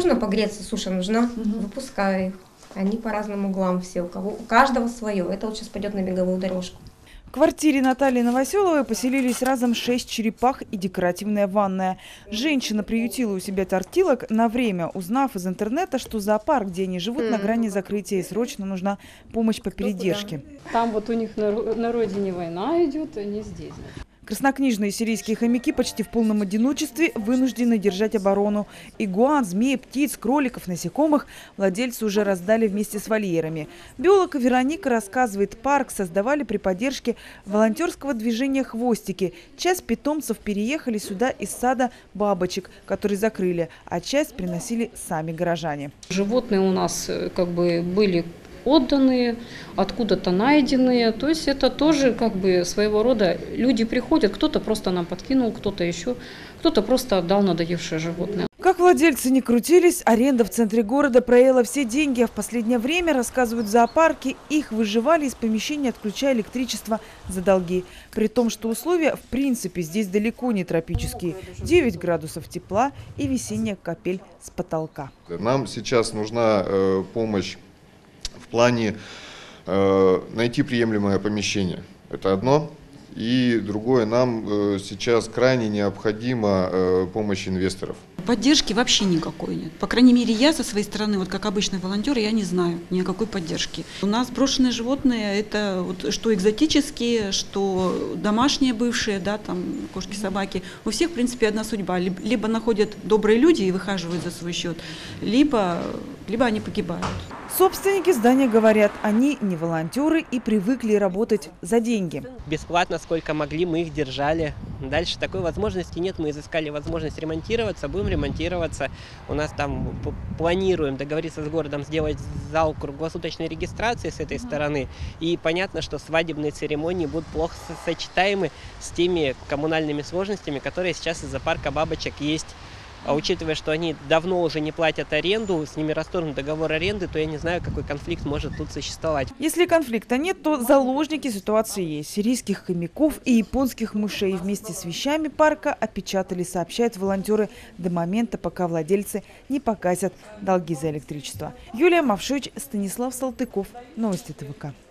нужно погреться, суша нужна, выпускаю их. Они по разным углам все, у каждого свое. Это вот сейчас пойдет на беговую дорожку. В квартире Натальи Новоселовой поселились разом 6 черепах и декоративная ванная. Женщина приютила у себя тортилок на время, узнав из интернета, что зоопарк, где они живут, на грани закрытия, и срочно нужна помощь по передержке. Там вот у них на родине война идет, они здесь. Краснокнижные сирийские хомяки почти в полном одиночестве вынуждены держать оборону. Игуан, змей, птиц, кроликов, насекомых владельцы уже раздали вместе с вольерами. Биолог Вероника рассказывает, парк создавали при поддержке волонтерского движения «Хвостики». Часть питомцев переехали сюда из сада бабочек, который закрыли, а часть приносили сами горожане. Животные у нас как бы были отданные, откуда-то найденные. То есть это тоже как бы своего рода люди приходят, кто-то просто нам подкинул, кто-то еще, кто-то просто отдал надоевшее животное. Как владельцы не крутились, аренда в центре города проела все деньги, а в последнее время, рассказывают зоопарки, их выживали из помещения, отключая электричество за долги. При том, что условия в принципе здесь далеко не тропические. 9 градусов тепла и весенняя капель с потолка. Нам сейчас нужна помощь в плане найти приемлемое помещение. Это одно. И другое, нам сейчас крайне необходима помощь инвесторов. Поддержки вообще никакой нет. По крайней мере, я со своей стороны, вот как обычный волонтер, я не знаю ни о какой поддержке. У нас брошенные животные, это вот что экзотические, что домашние бывшие, да, там кошки, собаки. У всех, в принципе, одна судьба. Либо находят добрые люди и выхаживают за свой счет, либо они погибают. Собственники здания говорят, они не волонтеры и привыкли работать за деньги. Бесплатно сколько могли, мы их держали. Дальше такой возможности нет, мы изыскали возможность ремонтироваться, будем ремонтироваться. У нас там планируем договориться с городом, сделать зал круглосуточной регистрации с этой стороны. И понятно, что свадебные церемонии будут плохо сочетаемы с теми коммунальными сложностями, которые сейчас из-за парка бабочек есть. А учитывая, что они давно уже не платят аренду, с ними расторгнут договор аренды, то я не знаю, какой конфликт может тут существовать. Если конфликта нет, то заложники ситуации есть. Сирийских хомяков и японских мышей вместе с вещами парка опечатали, сообщают волонтеры, до момента, пока владельцы не погасят долги за электричество. Юлия Мавшевич, Станислав Салтыков. Новости ТВК.